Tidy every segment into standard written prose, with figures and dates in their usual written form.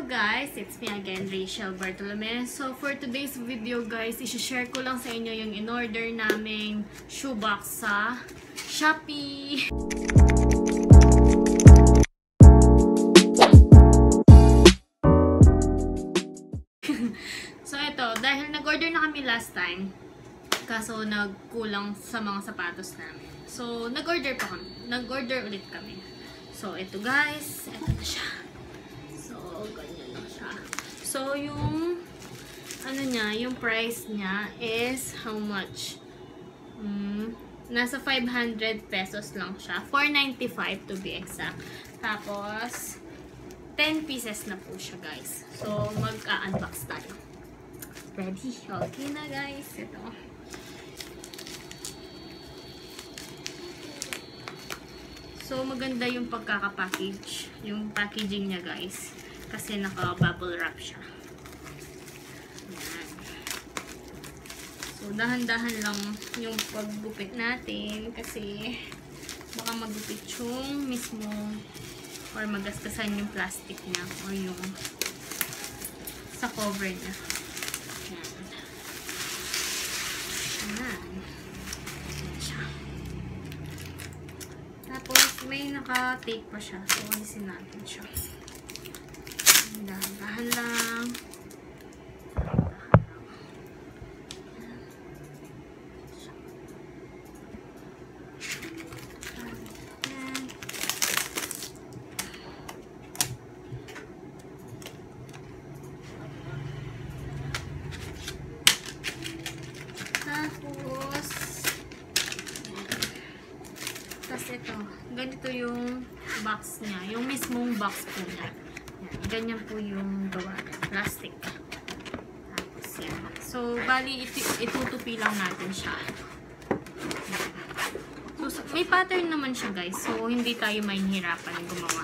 guys, it's me again, Rachel Bartolome. So for today's video guys, i-share ko lang sa inyo yung in-order naming shoebox sa Shopee. So ito, dahil nag-order na kami last time, kaso nagkulang sa mga sapatos namin. So nag-order ulit kami. So ito guys, ito na siya. So, ganyan lang siya. So, yung ano niya, yung price niya is how much? Nasa 500 pesos lang siya. 495 to be exact. Tapos, 10 pieces na po siya, guys. So, mag-unbox tayo. Ready? Okay na, guys. Ito. So, maganda yung pagkaka-package. Yung packaging niya, guys. Kasi naka-bubble wrap siya. Ayan. So, dahan-dahan lang yung paggupit natin. Kasi, baka magupit yung mismo or magastasan yung plastic niya or yung sa cover niya. Ayan. Ayan. Ayan siya. Tapos, may naka-tape pa siya. So, alisin natin siya. Dahan-dahan lang. Tapos ito, ganito yung box niya. Yung mismong box po niya. Yan, ganyan po yung gawa niya. Plastic. Tapos yan. So, bali, itutupi lang natin siya. So, may pattern naman siya guys. So, hindi tayo mahihirapan gumawa.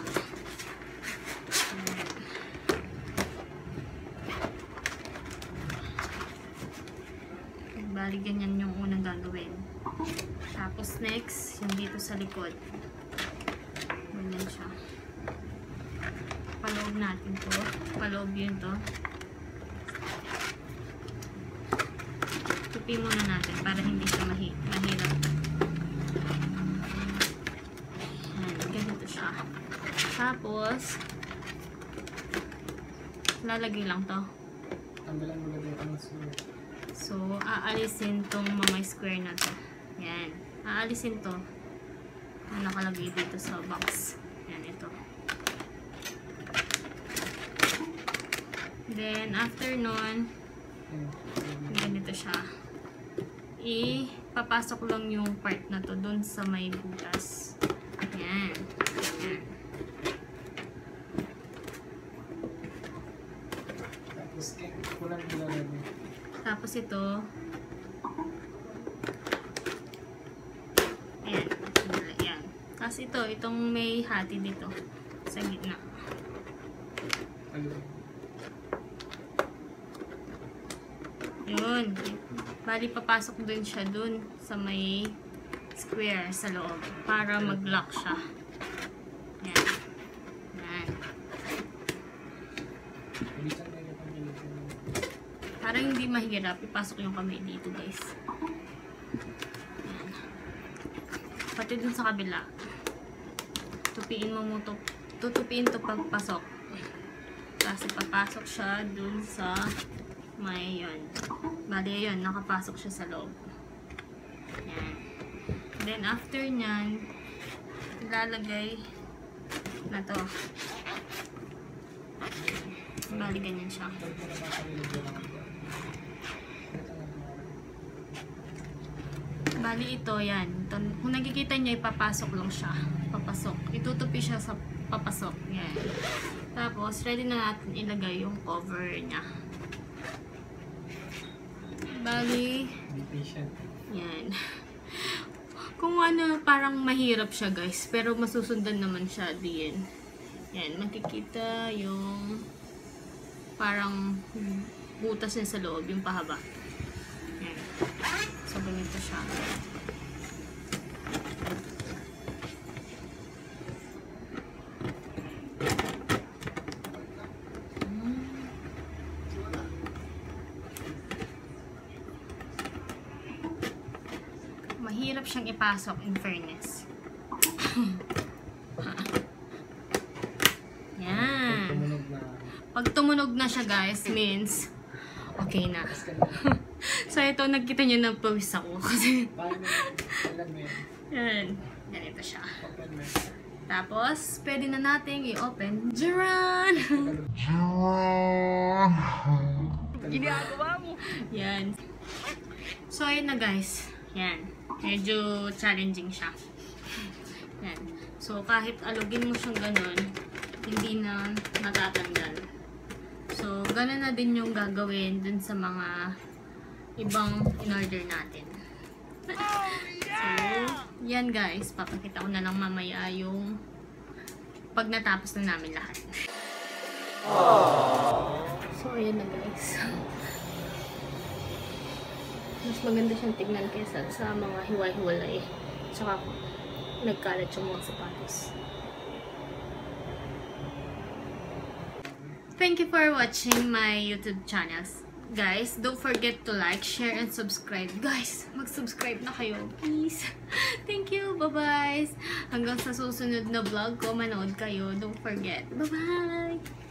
Bali, ganyan yung unang gagawin. Tapos, next, yung dito sa likod. Ganyan siya. Paloob natin to. Paloob yun to. Tupi muna natin para hindi siya mahirap. Ayan, ganito siya. Tapos, lalagay lang to. Tanggalan mo lagay ang square. So, aalisin tong mga square na to. Yan. Aalisin to. Ang nakalagay dito sa box. Yan, ito. Then, after nun, ganito siya. Ipapasok lang yung part na to dun sa may butas. Yan. Yan. Tapos ito, ayan, ayan. Tapos ito, itong may hati dito sa gitna. Yun. Bali, papasok dun siya dun sa may square sa loob para mag-lock siya. Ayan. Ayan. Para hindi mahirap, ipasok yung kamay dito guys. Ayan. Pati dun sa kabila. Tupiin mo mo to. Tutupiin to pagpasok. Kasi papasok siya dun sa may yun. Bali yun, nakapasok siya sa loob. Ayan. Then after nyan, ilalagay na to. Bali ganyan siya. Bali ito, yan. Ito, kung nakikita nyo, ipapasok lang siya. Papasok. Itutupi siya sa papasok. Yan. Tapos, ready na natin ilagay yung cover niya. Bali, yan. Kung ano, parang mahirap siya guys. Pero masusundan naman siya din. Yan, makikita yung parang butas niya sa loob, yung pahaba. Yan. So, ganito siya. mahirap siyang ipasok in fairness. Yan. Pag tumunog na siya guys, means okay na. So ito, nagkita nyo na pawis ako. Kasi yan. Ganito siya. Tapos, pwede na nating i-open. Jaran! Ginagawa mo! Yan. So, ayun na guys. Yan. Medyo challenging siya. Yan. So, kahit alugin mo siyang ganun, hindi na natatanggal. So, ganun na din yung gagawin dun sa mga ibang in-order natin. So, yan guys. Papakita ko na lang mamaya yung pag natapos na namin lahat. So, ayan na guys. Mas maganda siyang tignan kaysa sa mga hiwa-hiwalay. Tsaka nagkalat yung mga sapatos. Thank you for watching my YouTube channels. Guys, don't forget to like, share, and subscribe. Guys, mag-subscribe na kayo, please. Thank you. Bye-bye. Hanggang sa susunod na vlog ko, manood kayo. Don't forget. Bye-bye.